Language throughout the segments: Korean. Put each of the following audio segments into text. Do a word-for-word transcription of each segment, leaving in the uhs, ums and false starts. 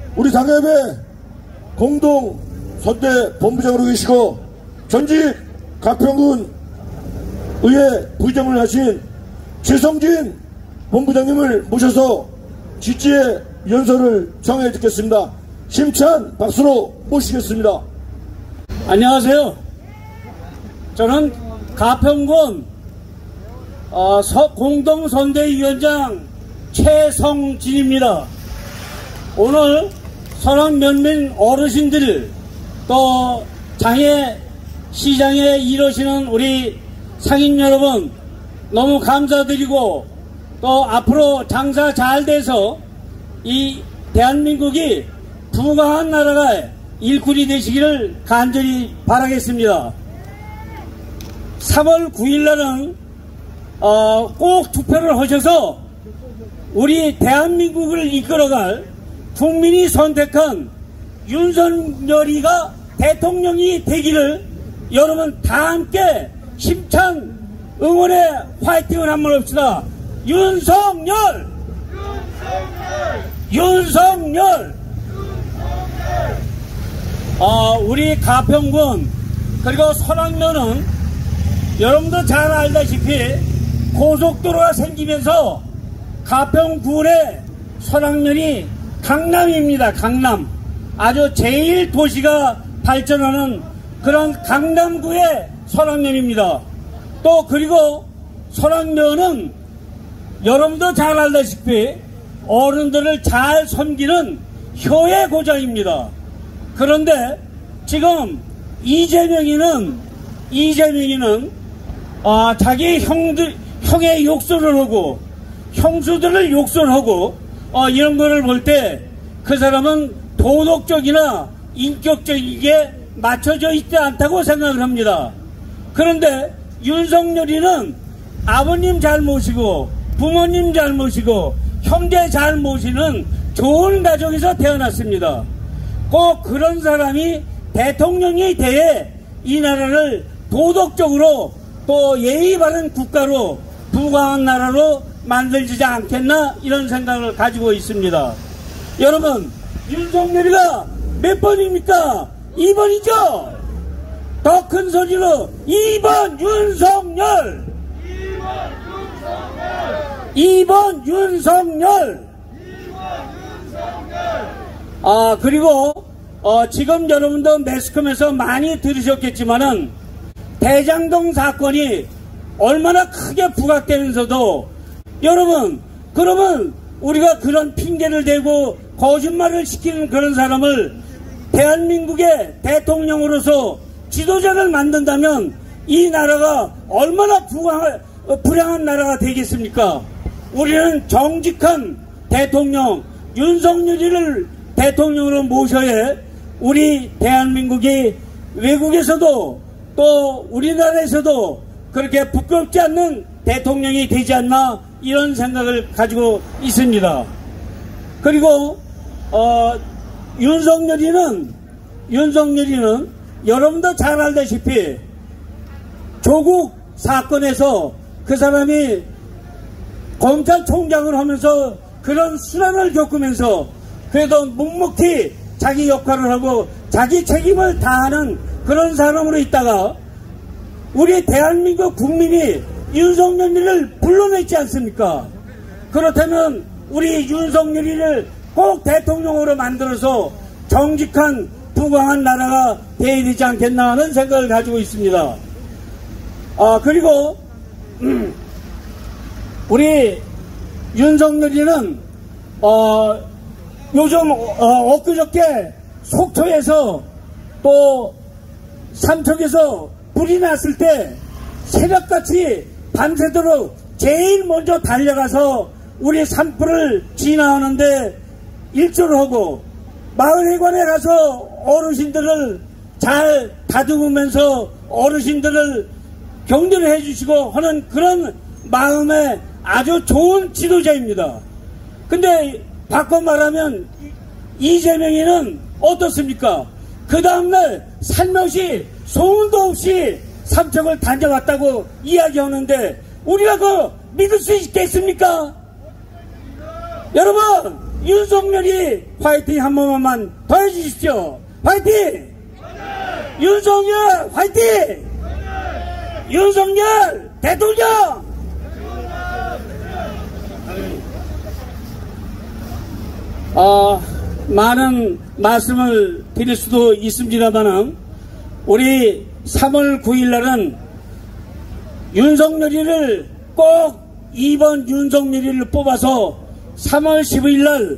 우리 당협의 공동 선대 본부장으로 계시고 전직 가평군 의회 부의장을 하신 최성진 본부장님을 모셔서 지지의 연설을 정해 듣겠습니다. 힘찬 박수로 모시겠습니다. 안녕하세요. 저는 가평군 어, 공동선대위원장 최성진입니다. 오늘 선악면민 어르신들 또 장애 시장에 이러시는 우리 상인 여러분 너무 감사드리고 또 앞으로 장사 잘 돼서 이 대한민국이 부강한 나라가 일꾼이 되시기를 간절히 바라겠습니다. 삼월 구일 날은 어, 꼭 투표를 하셔서 우리 대한민국을 이끌어갈 국민이 선택한 윤석열이가 대통령이 되기를 여러분 다 함께 힘찬 응원의 화이팅을 한번 합시다. 윤석열! 윤석열! 윤석열! 어, 우리 가평군 그리고 선악면은 여러분도 잘 알다시피 고속도로가 생기면서 가평군의 선악면이 강남입니다. 강남. 아주 제일 도시가 발전하는 그런 강남구의 선악면입니다. 또 그리고 선악면은 여러분도 잘 알다시피 어른들을 잘 섬기는 효의 고장입니다. 그런데 지금 이재명이는 이재명이는 아, 자기 형들 형의 욕설을 하고 형수들을 욕설하고 어, 이런 거를 볼 때 그 사람은 도덕적이나 인격적이게 맞춰져 있지 않다고 생각을 합니다. 그런데 윤석열이는 아버님 잘 모시고 부모님 잘 모시고 형제 잘 모시는 좋은 가정에서 태어났습니다. 꼭 그런 사람이 대통령이 돼 이 나라를 도덕적으로 또 예의 바른 국가로 부강한 나라로 만들지 않겠나 이런 생각을 가지고 있습니다. 여러분 윤석열이가 몇 번입니까? 이 번이죠? 더 큰 소리로 이 번 윤석열! 이 번 윤석열! 아 그리고 어, 지금 여러분도 매스컴에서 많이 들으셨겠지만은 대장동 사건이 얼마나 크게 부각되면서도 여러분 그러면 우리가 그런 핑계를 대고 거짓말을 시키는 그런 사람을 대한민국의 대통령으로서 지도자를 만든다면 이 나라가 얼마나 부강한, 불행한 나라가 되겠습니까? 우리는 정직한 대통령 윤석열이를 대통령으로 모셔야 우리 대한민국이 외국에서도 또 우리나라에서도 그렇게 부끄럽지 않는 대통령이 되지 않나 이런 생각을 가지고 있습니다. 그리고 어, 윤석열이는 윤석열이는 여러분도 잘 알다시피 조국 사건에서 그 사람이 검찰총장을 하면서 그런 수난을 겪으면서 그래도 묵묵히 자기 역할을 하고 자기 책임을 다하는 그런 사람으로 있다가 우리 대한민국 국민이 윤석열이를 불러냈지 않습니까? 그렇다면 우리 윤석열이를 꼭 대통령으로 만들어서 정직한 부강한 나라가 되어야 되지 않겠나 하는 생각을 가지고 있습니다. 아 그리고 음, 우리 윤석열이는 어, 요즘 어, 엊그저께 속초에서 또 삼척에서 불이 났을 때 새벽같이 밤새도록 제일 먼저 달려가서 우리 산불을 진화하는데 일조를 하고 마을회관에 가서 어르신들을 잘 다듬으면서 어르신들을 격려를 해주시고 하는 그런 마음의 아주 좋은 지도자입니다. 근데 바꿔 말하면 이재명이는 어떻습니까? 그 다음날 살며시 소문도 없이 삼척을 다녀왔다고 이야기하는데 우리가 그거 믿을 수 있겠습니까? 여러분 윤석열이 화이팅 한 번만 더 해주십시오. 화이팅! 윤석열 화이팅! 윤석열 대통령! 어, 많은 말씀을 드릴 수도 있습니다만은 우리 삼월 구일 날은 윤석열이를 꼭 이번 윤석열이를 뽑아서 삼월 십오일 날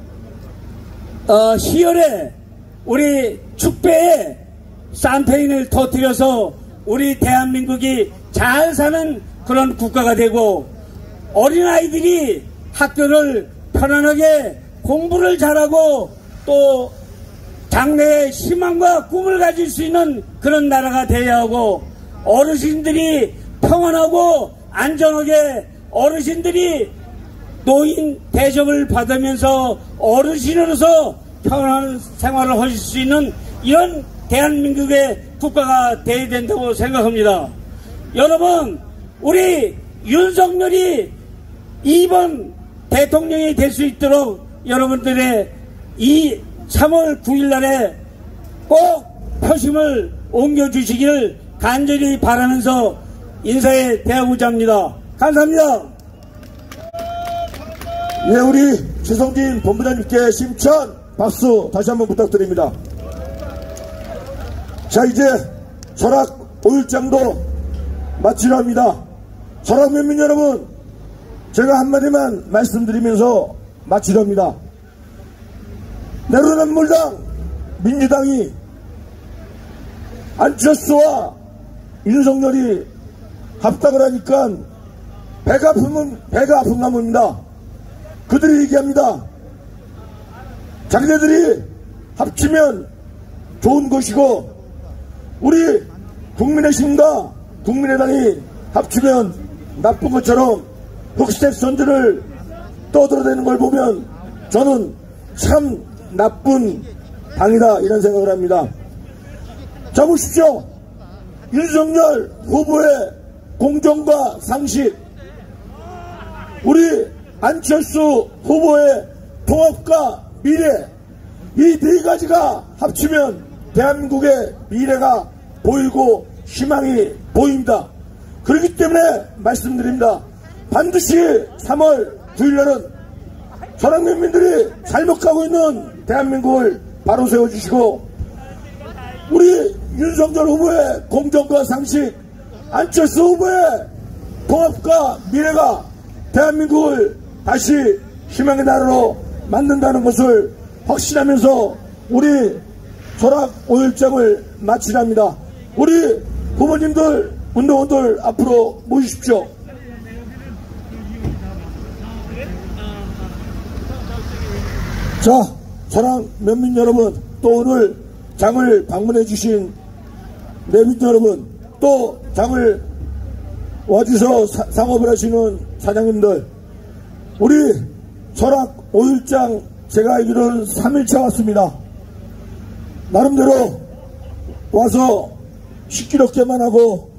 어, 시열에 우리 축배에 샴페인을 터뜨려서 우리 대한민국이 잘 사는 그런 국가가 되고 어린아이들이 학교를 편안하게 공부를 잘하고 또 장래의 희망과 꿈을 가질 수 있는 그런 나라가 되어야 하고 어르신들이 평안하고 안전하게 어르신들이 노인 대접을 받으면서 어르신으로서 평안한 생활을 하실 수 있는 이런 대한민국의 국가가 되어야 된다고 생각합니다. 여러분, 우리 윤석열이 이번 대통령이 될 수 있도록 여러분들의 이 삼월 구일 날에 꼭 표심을 옮겨주시기를 간절히 바라면서 인사에 대하고자 합니다. 감사합니다. 예, 우리 최성진 본부장님께 심천 박수 다시 한번 부탁드립니다. 자, 이제 철학 오일장도 마치려 합니다. 철학 면민 여러분, 제가 한마디만 말씀드리면서 마치려 합니다. 내로남불당 민주당이 안철수와 윤석열이 합당을 하니까 배가 아프면 배가 아픈 나무입니다. 그들이 얘기합니다. 자기네들이 합치면 좋은 것이고 우리 국민의힘과 국민의당이 합치면 나쁜 것처럼 흑색 선전을 떠들어대는 걸 보면 저는 참 나쁜 당이다 이런 생각을 합니다. 자, 보십시오. 윤석열 후보의 공정과 상식, 우리 안철수 후보의 통합과 미래, 이 네 가지가 합치면 대한민국의 미래가 보이고 희망이 보입니다. 그렇기 때문에 말씀드립니다. 반드시 삼월 구일 날은 전국민들이 잘못 가고 있는 대한민국을 바로 세워주시고 우리 윤석열 후보의 공정과 상식, 안철수 후보의 통합과 미래가 대한민국을 다시 희망의 나라로 만든다는 것을 확신하면서 우리 철학 오일장을 마치랍니다. 우리 부모님들, 운동원들 앞으로 모이십시오. 자, 사랑 면민 여러분, 또 오늘 장을 방문해 주신 내민 여러분, 또 장을 와주셔서 사, 상업을 하시는 사장님들, 우리 철학 오일장 제가 알기로는 삼 일차 왔습니다. 나름대로 와서 시끄럽게만 하고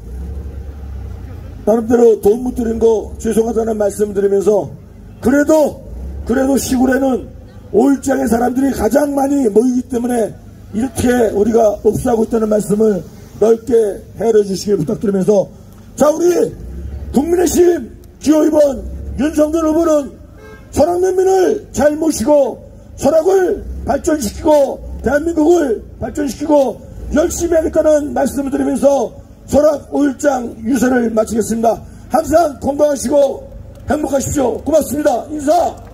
나름대로 돈 못 드린 거 죄송하다는 말씀 드리면서 그래도 그래도 시골에는 오일장의 사람들이 가장 많이 모이기 때문에 이렇게 우리가 ob수하고 있다는 말씀을 넓게 헤아려 주시길 부탁드리면서, 자, 우리 국민의힘 기호 이 번 윤석열 후보는 철학면민을 잘 모시고 철학을 발전시키고 대한민국을 발전시키고 열심히 하겠다는 말씀을 드리면서 철학 오일장 유세를 마치겠습니다. 항상 건강하시고 행복하십시오. 고맙습니다. 인사.